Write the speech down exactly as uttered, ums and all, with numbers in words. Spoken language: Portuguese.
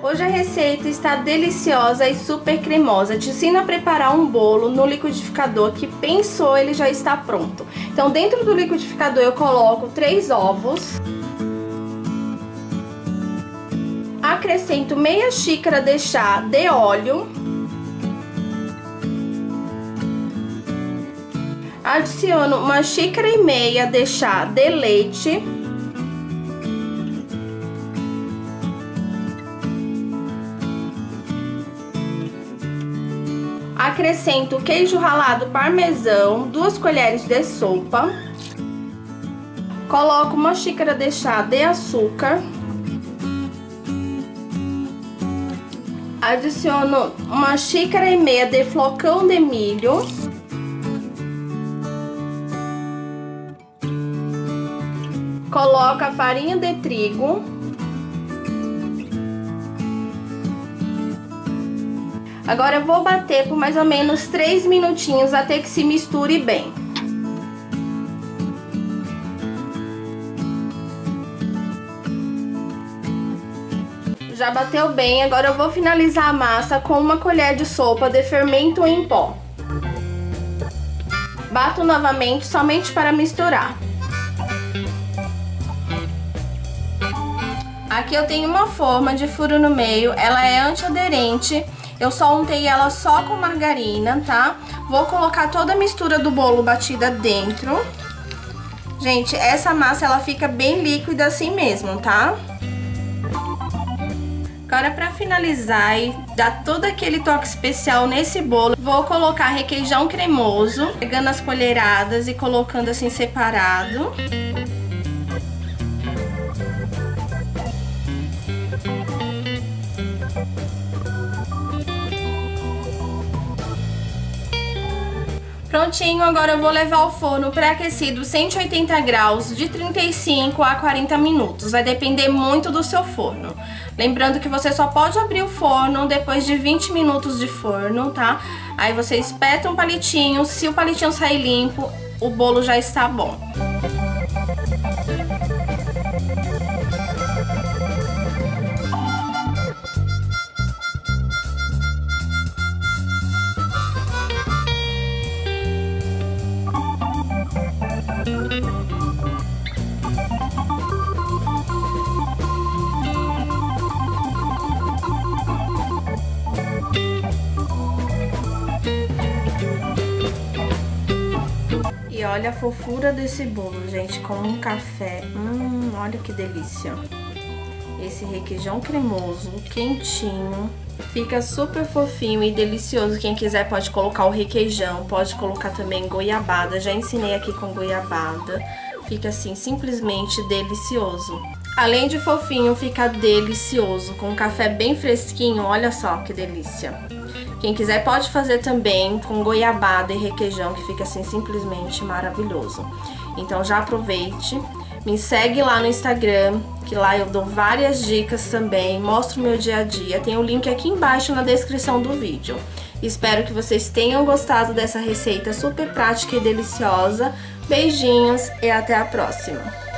Hoje a receita está deliciosa e super cremosa. Te ensino a preparar um bolo no liquidificador que pensou, ele já está pronto. Então dentro do liquidificador eu coloco três ovos. Acrescento meia xícara de chá de óleo. Adiciono uma xícara e meia de chá de leite. Acrescento queijo ralado parmesão, duas colheres de sopa. Coloco uma xícara de chá de açúcar. Adiciono uma xícara e meia de flocão de milho. Coloco a farinha de trigo. Agora eu vou bater por mais ou menos três minutinhos até que se misture bem. Já bateu bem, agora eu vou finalizar a massa com uma colher de sopa de fermento em pó. Bato novamente somente para misturar. Aqui eu tenho uma forma de furo no meio, ela é antiaderente. Eu só untei ela só com margarina, tá? Vou colocar toda a mistura do bolo batida dentro. Gente, essa massa ela fica bem líquida assim mesmo, tá? Agora, pra finalizar e dar todo aquele toque especial nesse bolo, vou colocar requeijão cremoso, pegando as colheradas e colocando assim separado. Prontinho, agora eu vou levar ao forno pré-aquecido cento e oitenta graus de trinta e cinco a quarenta minutos. Vai depender muito do seu forno. Lembrando que você só pode abrir o forno depois de vinte minutos de forno, tá? Aí você espeta um palitinho, se o palitinho sair limpo, o bolo já está bom. E olha a fofura desse bolo, gente, com um café. Hum, olha que delícia. Esse requeijão cremoso, quentinho. Fica super fofinho e delicioso. Quem quiser pode colocar o requeijão, pode colocar também goiabada. Já ensinei aqui com goiabada. Fica assim, simplesmente delicioso. Além de fofinho, fica delicioso. Com um café bem fresquinho, olha só que delícia. Quem quiser pode fazer também com goiabada e requeijão, que fica assim simplesmente maravilhoso. Então já aproveite, me segue lá no Instagram, que lá eu dou várias dicas também, mostro o meu dia a dia. Tem o link aqui embaixo na descrição do vídeo. Espero que vocês tenham gostado dessa receita super prática e deliciosa. Beijinhos e até a próxima!